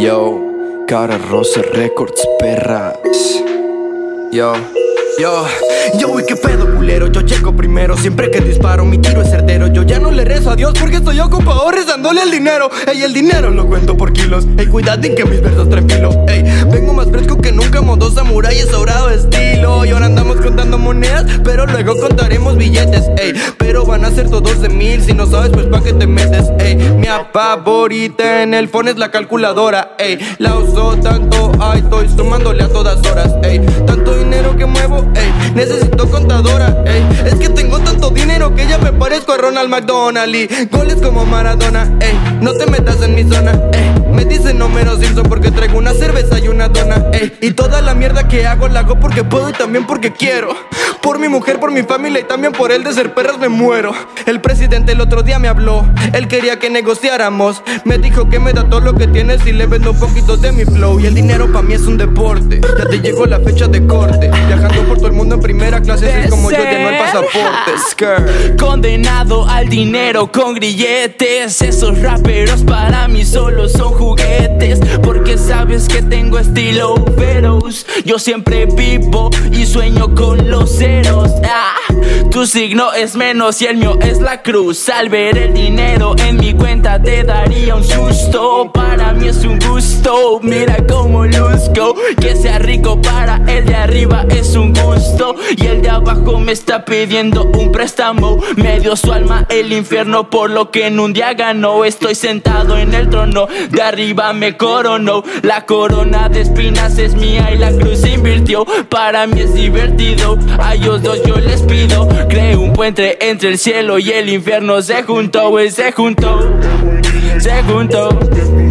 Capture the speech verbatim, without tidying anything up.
Yo, Cara Rosa Records, perras. Yo, yo, yo, y qué pedo, culero. Yo checo primero, siempre que disparo, mi tiro es certero. Yo ya no le rezo a Dios porque estoy ocupado rezándole al dinero. Ey, el dinero lo cuento por kilos. Ey, cuidadín que mis versos traen filo. Ey, vengo más fresco que nunca, modo samurái, sobrado estilo. Y ahora andamos contando monedas, pero luego contaremos billetes. Ey, pero van a ser todos de mil. Si no sabes, pues pa' que te metes. Ey, mi favorita en el phone es la calculadora. Ey, la uso tanto, ay, estoy sumándole a todas horas. Ey, tanto dinero que muevo, ey, necesito contadora. Ey, es que tengo tanto dinero que ya me parezco a Ronald McDonald. Y goles como Maradona. Ey, no te metas en mi zona. Ey, me dicen Homero Simpson porque traigo una cerveza y una dona. Ey, y toda la mierda que hago la hago porque puedo y también porque quiero. Por mi mujer, por mi familia y también por el de ser perras me muero. El presidente el otro día me habló, él quería que negociáramos. Me dijo que me da todo lo que tienes y le vendo un poquito de mi flow. Y el dinero pa' mí es un deporte, ya te llegó la fecha de corte. Viajando por todo el mundo en primera clase, así como yo lleno el pasaporte. Skirt. Condenado al dinero con grilletes. Esos raperos para mí solo son juguetes, porque sabes que tengo estilo feroz. Yo siempre vivo y sueño con los ceros. ah, Tu signo es menos y el mío es la cruz. Al ver el dinero en mi cuenta te daría un susto. Para mí es un gusto, mira cómo luzco. Que sea rico para el de arriba es un gusto, y el de abajo me está pidiendo un préstamo. Me dio su alma el infierno por lo que en un día ganó. Estoy sentado en el trono, de arriba me coronó. La corona de espinas es mía y la cruz se invirtió. Para mí es divertido, a ellos dos yo les pido. Creé un puente entre el cielo y el infierno. Se juntó, wey, se juntó, se juntó.